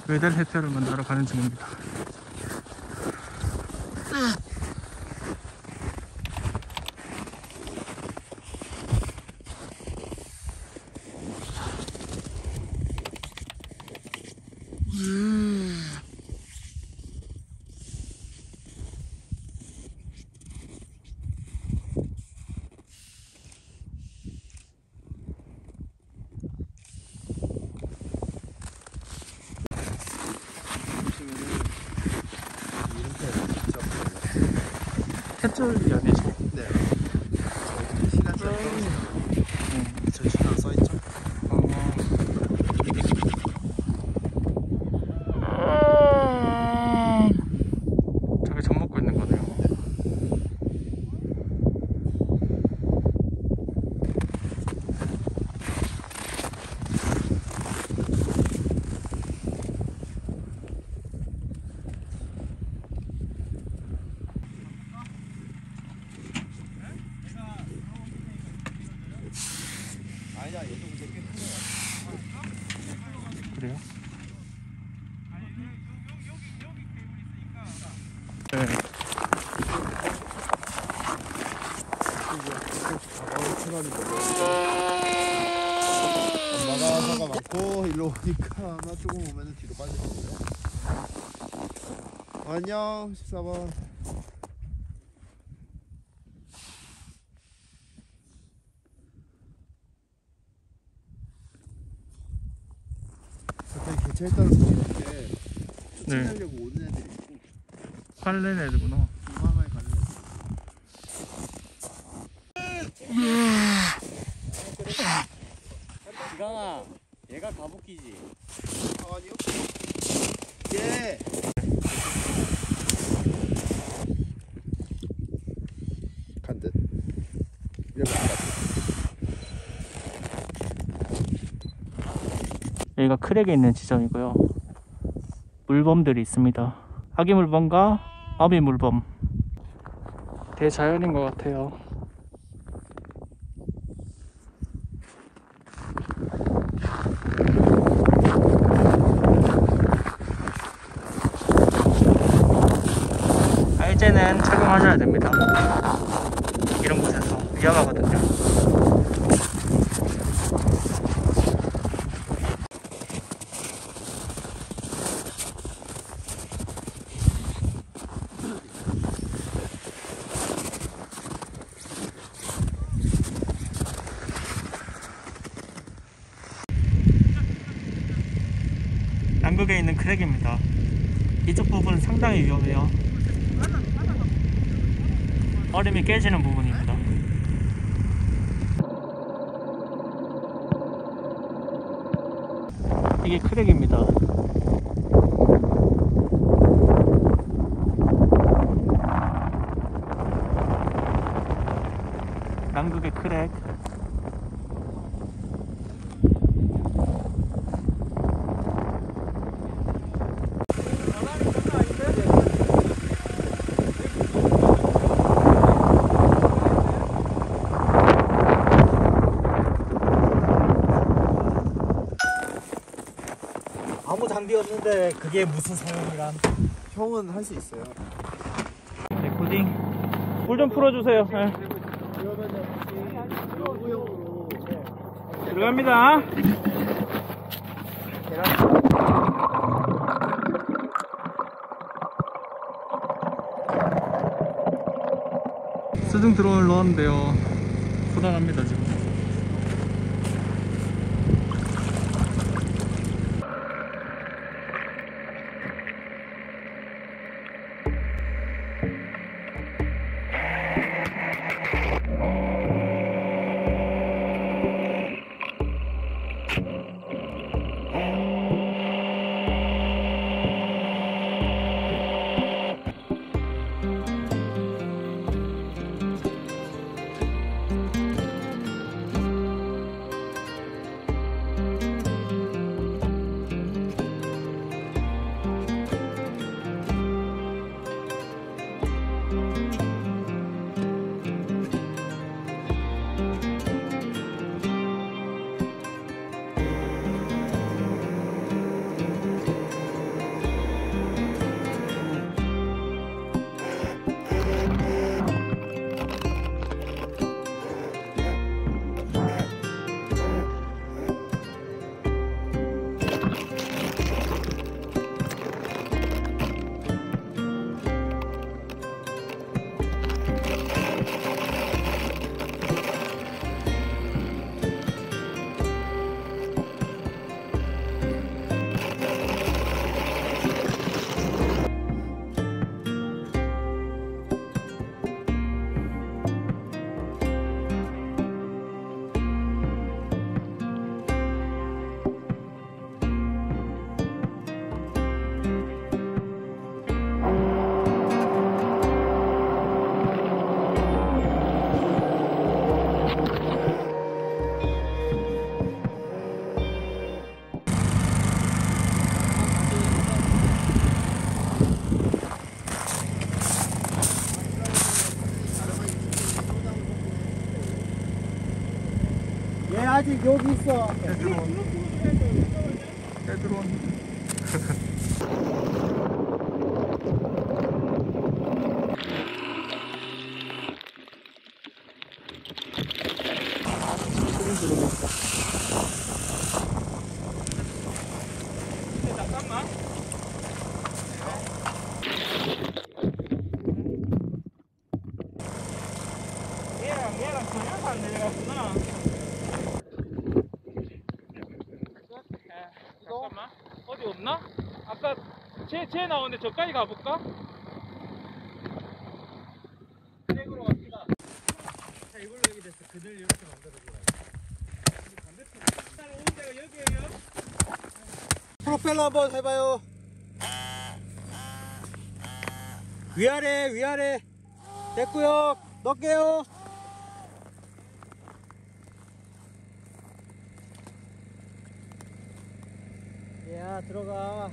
외달 해표를 만나러 가는 중입니다. 탯줄이 아니지? 네. 시간제한 떨어지는 저시간 써있죠? 저기 젖 먹고 있는 거네요. 아니야, 얘도 근데 꽤 크네요. 그래요? 네. 엄마가 사가 많고 일로 오니까 아마 조금 오면은 뒤로 빠질 거고요. 안녕 14번. 갑자기 개체했다는 소리 이렇게 추천하려고 오는 애들이 있고 빨래는 애들구나. 공항을 가는 애들. 기강아, 얘가 가복기지. 아니요. 예. 간 듯. 이러면 안 갔어. 여기가 크랙에 있는 지점이고요. 물범들이 있습니다. 아기 물범과 어미 물범. 대자연인 것 같아요. 알제는 착용하셔야 됩니다. 이런 곳에서 위험하거든요. 남극에 있는 크랙입니다. 이쪽 부분은 상당히 위험해요. 얼음이 깨지는 부분입니다. 이게 크랙입니다. 남극의 크랙. 아무 장비 없는데 그게 무슨 상황이란? 형은 할 수 있어요. 레코딩. 물 좀 풀어주세요. 네. 들어갑니다. 수중 드론을 넣었는데요. 불안합니다 지금. 아직 여기 있어. 드론. 잠깐만. 얘랑 전혀 안 내려갔구나. 잠깐만. 어디 없나? 아까 쟤 나오는데 저까지 가볼까? 백으로 갑시다. 자, 이걸로 여기 됐어. 그늘 이렇게 만들어줘라. 오는 데가 여기에요? 프로펠러 한번 해봐요. 위아래 위아래. 됐고요. 넣을게요. 야, 들어가.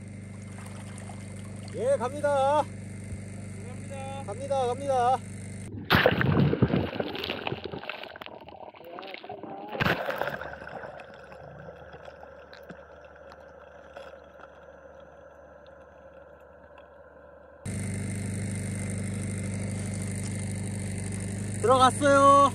예, 갑니다. 감사합니다. 갑니다. 들어갔어요.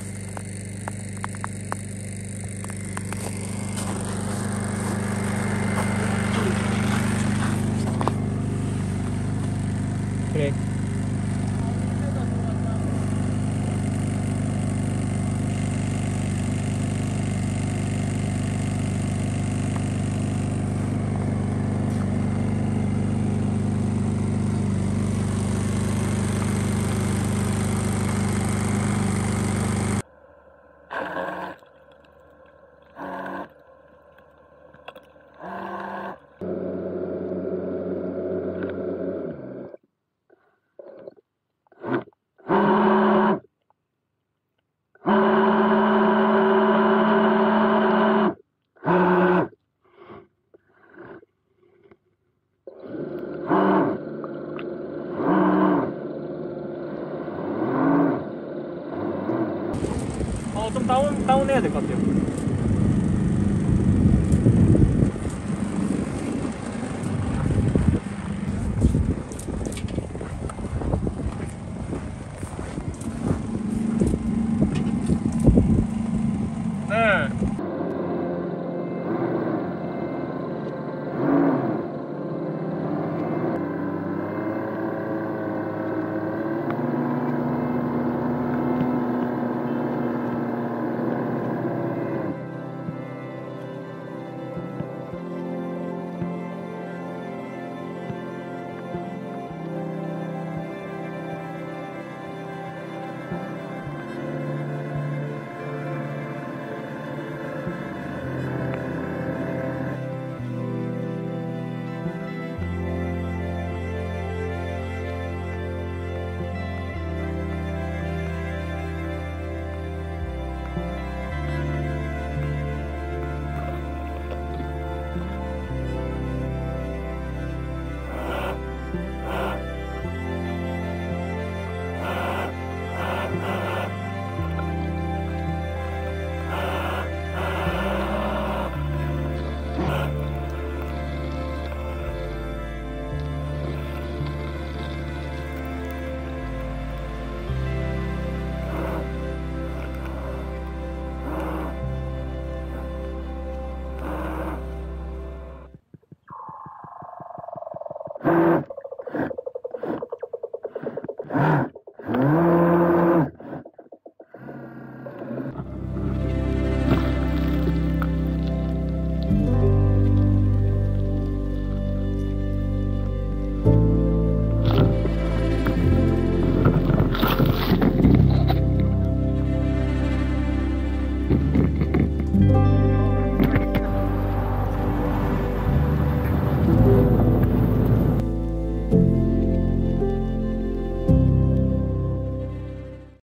그래. 좀 다운해야 될 것 같아요.